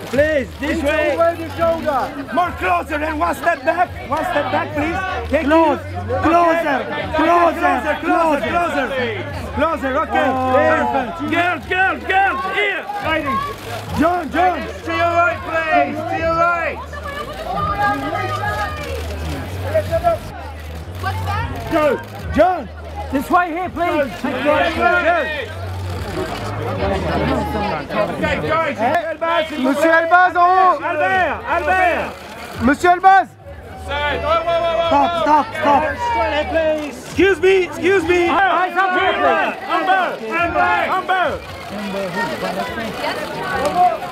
Please, this way. Over the shoulder. More closer and one step back. One step back, please. Take Closer, closer, okay. Perfect. Girls, here. Joan. To your right, please. To your right. Go. Joan. This way here, please. Monsieur Elbaz en haut. Alber. Monsieur Elbaz. Stop. Excuse me. Eyes up here, please. Alber.